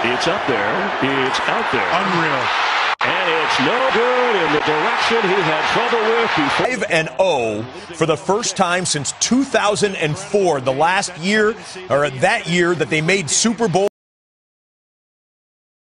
It's up there. It's out there. Unreal. And it's no good in the direction he had trouble with before. 5-0 for the first time since 2004, the last year, or that year that they made Super Bowl.